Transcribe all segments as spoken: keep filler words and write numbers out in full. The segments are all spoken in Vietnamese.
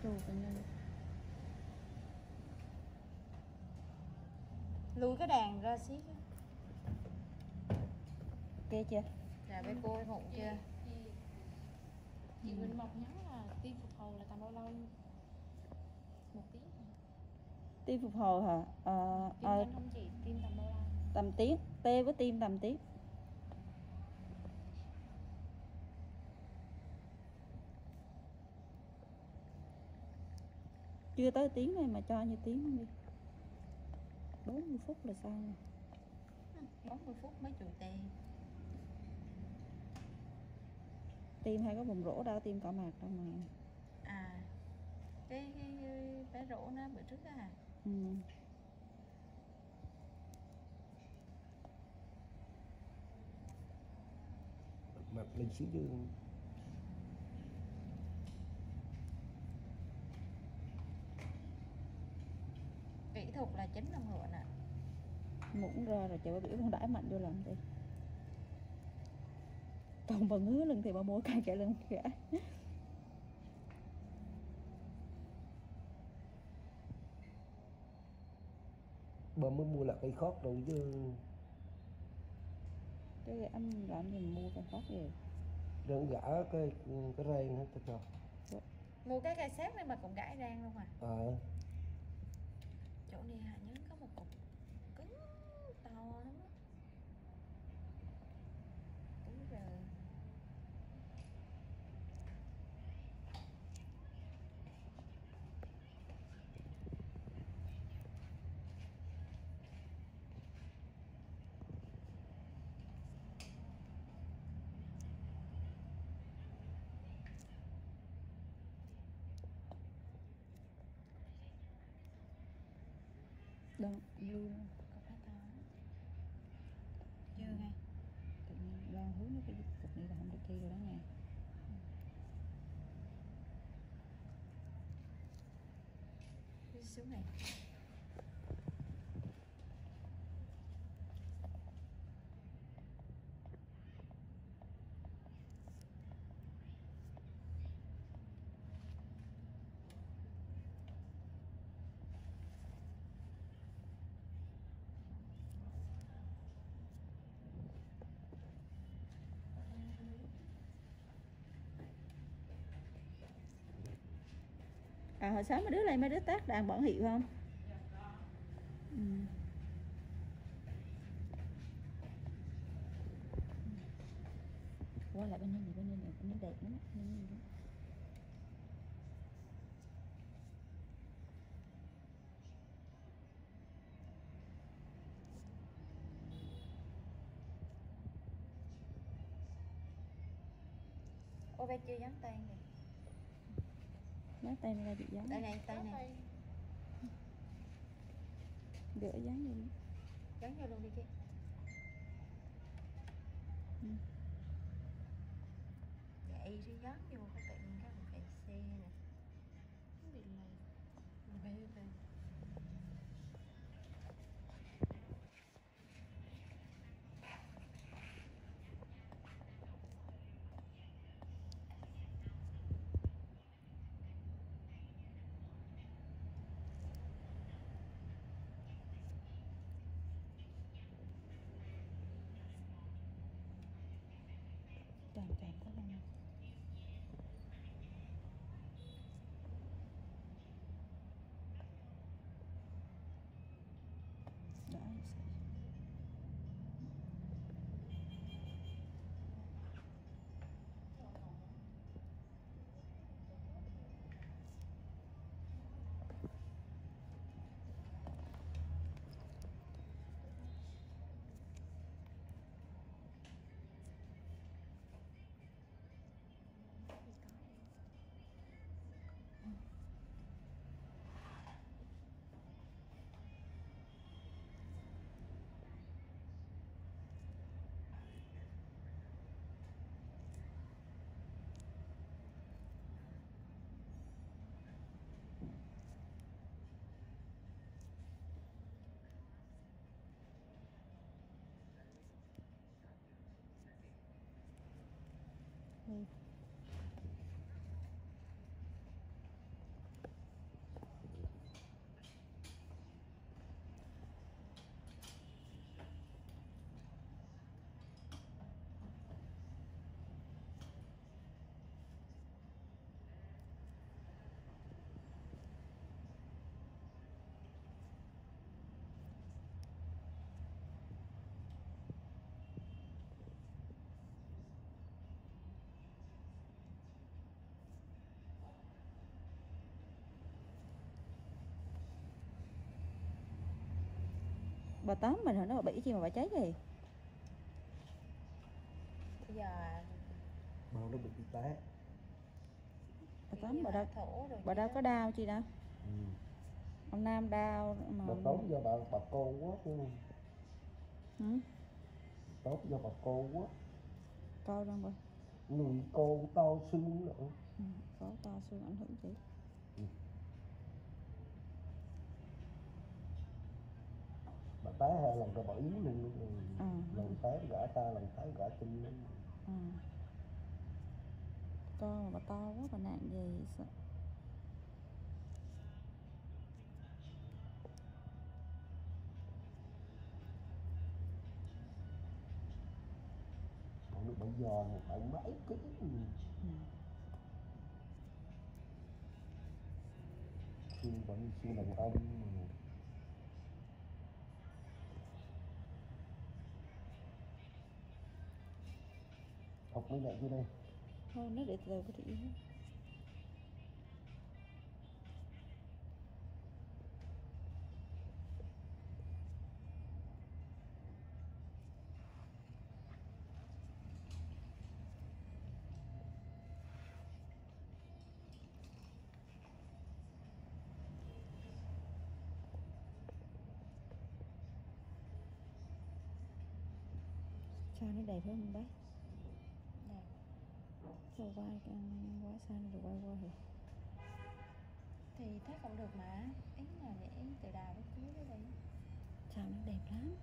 Chù cả nhân. Lùi cái đàn ra xí. Ok chưa? Dạ bé cô em hụng chưa? Chị, chị Ừ. Quỳnh Mộc nhắn là tiêm phục hồi là tầm bao lâu? Một tiếng hả? Tim phục hồi hả? À, Tiêm à, nhanh không chị? Tiêm tầm bao lâu? tầm tiếng. Tê với tim tầm tiếng. Chưa tới tiếng này mà cho như tiếng luôn đi. bốn mươi phút là xong. bốn mươi phút mới chùi tê. Tim hay có vùng rỗ đâu, tim cọ mạc đâu mà. À, cái, cái, cái bé rỗ nó bữa trước á hả? Ừ. Mặt lên xíu chứ. Kỹ thuật là chính đồng ruộng ạ. Muỗng ra rồi chờ biểu con đãi mạnh vô làm đi. Còn bà ngứa lưng thì bà mua cay kẹo lưng gã. Bà mới mua lại cây khót rồi chứ. Cái gã làm gì mà mua cái phát gì. Đừng gã cái cái ren hết cho. Mua cái cây xếp này mà cũng gãi rang luôn à? Ờ. À. Chỗ này hả nhớ có một cục cứng to lắm á. Cứng giờ. Đâu, lưu Cục đó to lắm. Chưa nghe? tự nhiên đang hướng nó cái cục này là không được thi rồi đó nha. Đi xuống này. À hồi sáng mấy đứa này mấy đứa tác đàn bọn hiệu không? Ừ. Qua lại bên đây, bên đây bên đây đẹp lắm. Bên đây đẹp. Ô bé chưa dán tay kìa. Má tay này ra bị dán. Đây này, tay này. Gỡ dán vô đi. Dán vô luôn đi chị. Ừ. Vậy thì dán vô cái tự nhiên cái một cái xe nè. Cái bị này. Bê bê. Càng càng có lên. Đó sẽ. Ừ. Bà tóm mình hả? Nó bà bỉ chi mà bà cháy gì? Bây giờ bao nó bị té. Bà kiểu tóm như bà là đâu, thổ rồi bà gì đâu đó. có đau chi đâu. Ừ. Ông Nam đau mà. Bà tốn do bà bà cô quá chứ. Ừ? Tốt do bà cô quá. Câu đâu bà. Người cô to xương nữa. Ừ, có to xương ảnh hưởng chị. Ừ. Bà té hai lần rồi bà yếu luôn. Ừ. Ừ. Lần té gã ta, lần té gã chân luôn. Ừ. Con mà bà to quá bà nặng gì sợ. Còn được bây giờ một bạn mấy ký. Ừ. Xương vẫn xương đàn ông mà. Học với mẹ chưa đây? Thôi nó để từ từ có thị hết. Sao nó đẹp hơn bác? Đẹp. Rồi quay quá xa rồi quay qua thì Thì thế cũng được mà. Ý là để từ đào đến cuối đó đi. sao nó đẹp lắm.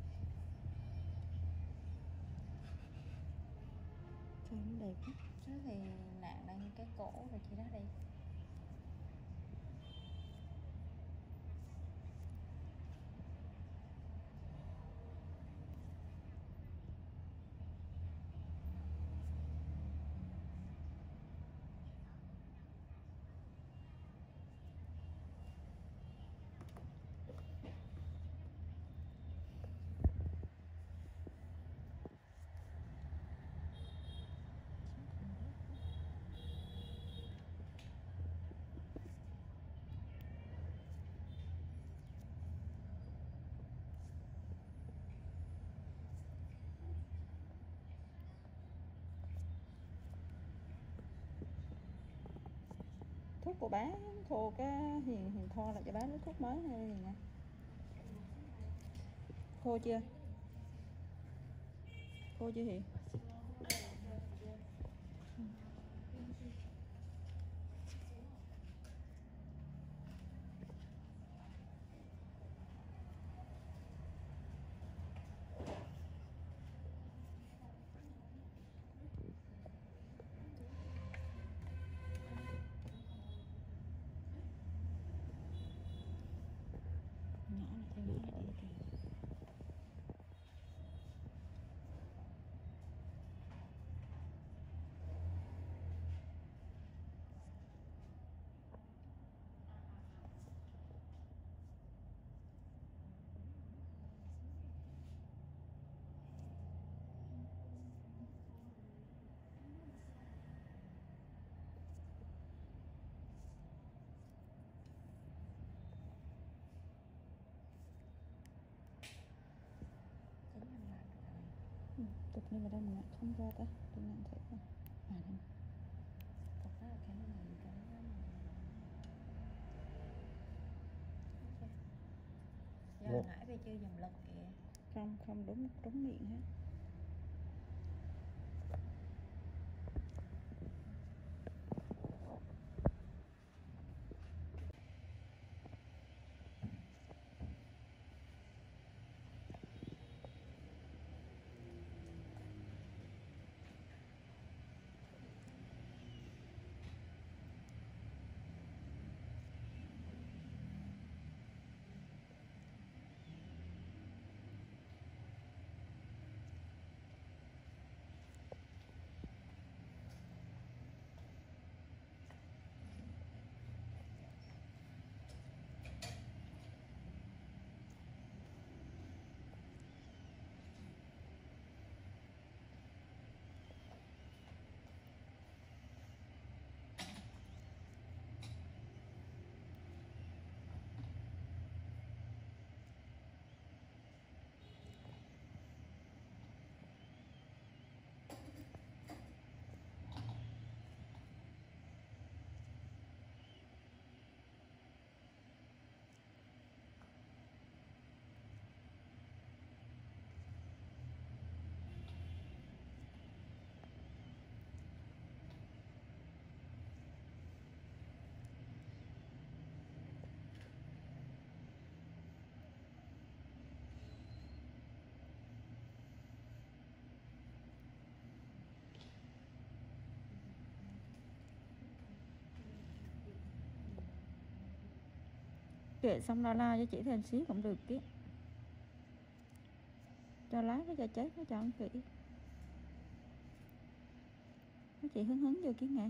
Sao nó đẹp lắm. Thế thì nặng lên cái cổ rồi chị đó đi. Thuốc của bá khô cái hiền hiền tho lại cho bá nước thuốc mới hay gì nè. Khô chưa? Khô chưa Hiền? Nhỏ này theo nhỏ này đi kìa. Chính mình làm được rồi. Ừ, tục nhưng mà đâu mình không ra ta. Tôi làm thử coi. À đây. Cục đó là cái này cái đó mà. Giờ Được. nãy bây chưa dùng lực kìa. Không, không đúng đúng miệng hết. kệ xong la la cho chị thêm xíu cũng được chứ. Cho lá cái cho chết nó chọn kỹ. Mấy chị hứng hứng vô cái nghe.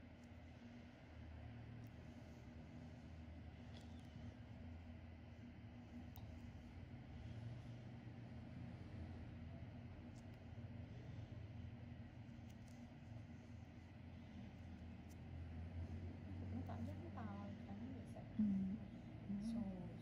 Nó cảm giác nó to, cảm giác bị sạch. Ừ. Xù.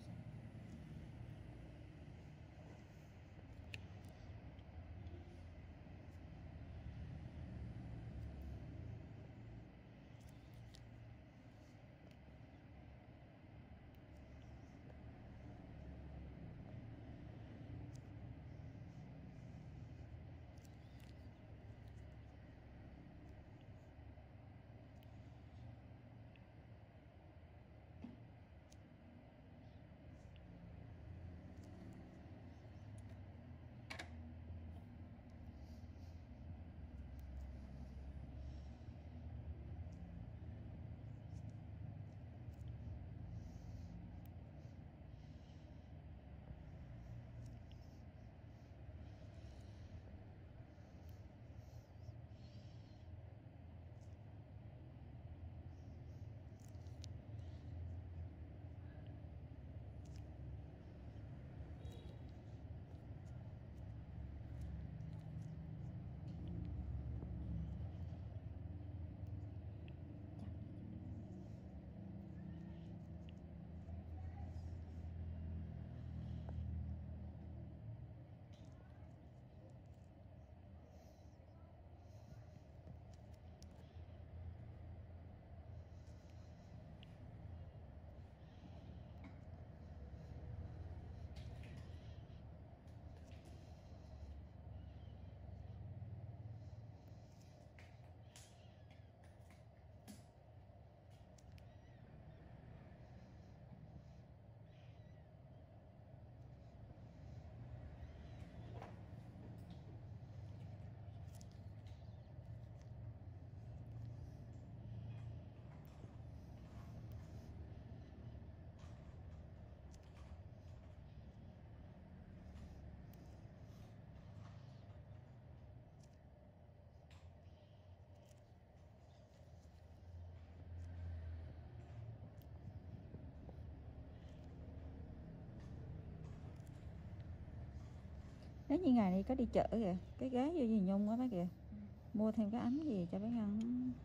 Nếu như ngày này có đi chợ kìa, cái ghé vô gì Nhung á bác kìa. Mua thêm cái ấm gì cho bé Ngân.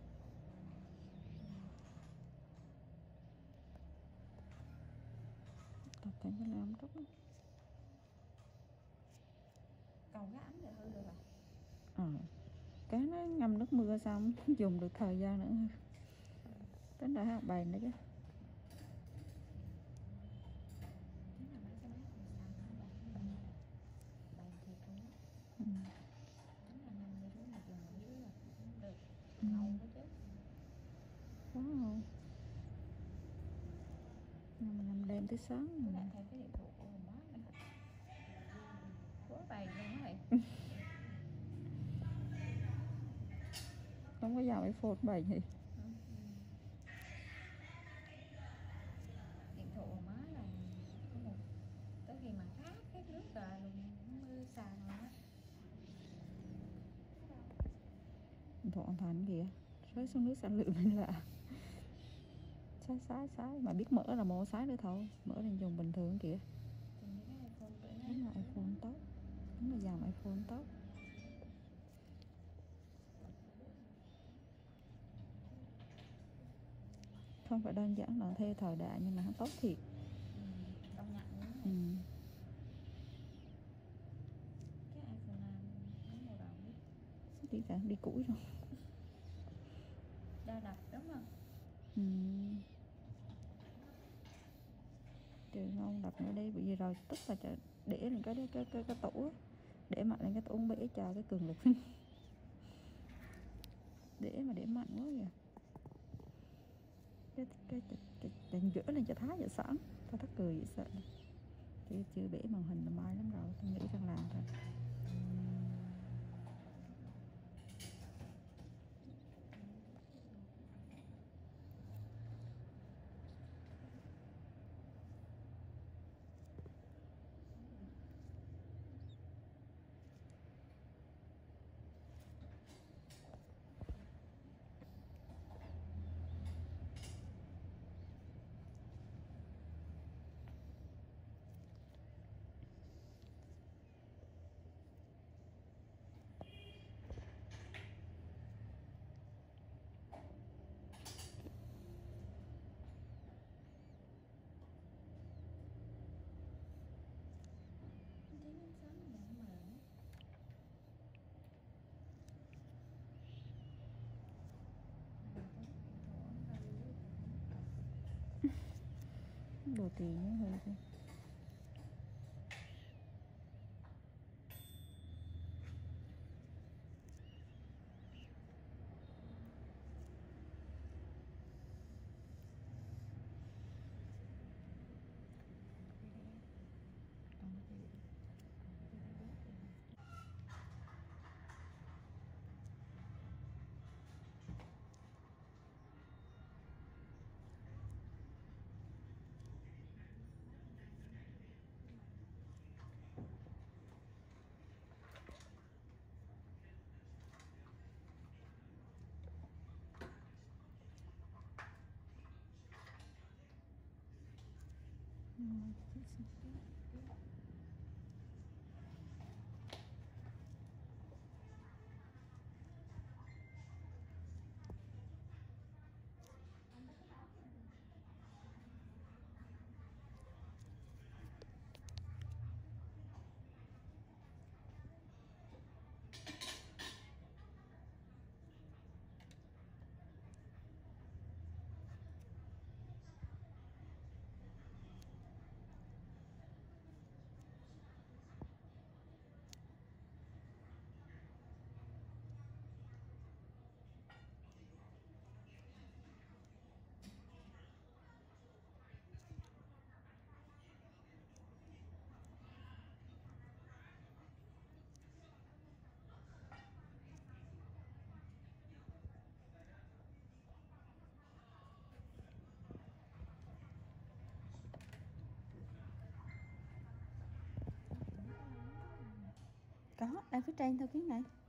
Tập thêm cái ấm trúc. Cầu cái ấm để hư được rồi. Ờ. Cái nó ngâm nước mưa xong dùng được thời gian nữa. Tính đã học bài nữa chứ. Chính là mấy cái bé còn sáng hơn bày. Bày thiệt luôn á. Ừ. Chính là nằm như thế này dùng ở dưới là cũng được. Ừ. Ngầu quá chứ. Quá không? Nằm, nằm đêm tới sáng. Với lại thấy cái điện thoại của má này quá bày luôn á thầy. Không có vào iPhone bài gì. Điện thoại của má là có một tới khi mà khát khát nước rồi luôn mưa sàn rồi á. Thọn Thành kìa. Rớt xuống nước xanh lượm lên lạ. Sái sái sái. Mà biết mở là mua sái nữa thôi. Mở lên dùng bình thường kìa. Thì những cái iPhone cỡ này Đúng là iPhone tốt. Đúng là dòng iPhone tốt. Không phải đơn giản là theo thời đại nhưng mà nó tốt thiệt. ừ, công nhận luôn Ừ. này. Cái iPhone này nó màu đồng biết Đi, cả, đi củi rồi. đa đập đúng không? Ừ. Trừ ngon đập nữa đi. Bởi vì rồi tức là cho để lên cái, cái, cái, cái, cái tủ. Để mạnh lên cái tủ bể cho cái cường lực. Để mà để mạnh quá kìa. Cái, cái, cái, cái, cái giữa lên cho thái vậy sẵn. Tao thắc cười vậy sợ. Chứ chưa bể màn hình là mai lắm rồi. Tôi nghĩ rằng làm thôi. Đồ tiền nó hơi kìa. Có, đang phía trên theo phía này.